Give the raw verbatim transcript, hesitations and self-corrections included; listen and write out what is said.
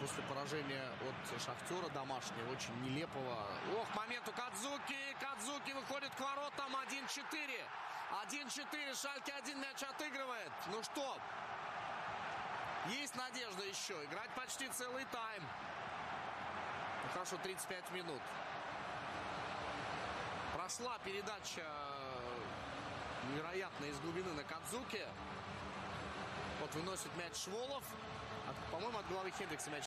после поражения от Шахтера домашнего, очень нелепого. Ох, момент у Кадзуки. Кадзуки выходит к воротам. один четыре. один четыре. Шальке один мяч отыгрывает. Ну что? Есть надежда еще. Играть почти целый тайм. Ну, хорошо, тридцать пять минут. Прошла передача невероятно из глубины на Кадзуки. Вот выносит мяч Шволов. По-моему, от головы Хендрикса мяч